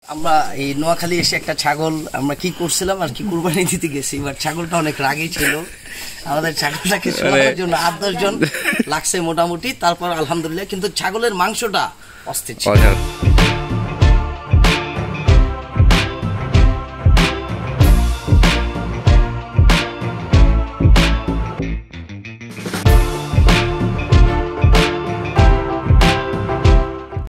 আমরা এই নোয়াখালী এসে একটা ছাগল আমরা কি করছিলাম আর কি কুরবানি দিতে গেছি, বাট ছাগলটা অনেক রাগী ছিল। আমাদের ছাগলটাকে শোনার জন্য 8-10 জন লাগছে মোটামুটি, তারপর আলহামদুলিল্লাহ। কিন্তু ছাগলের মাংসটা অস্থির ছিল।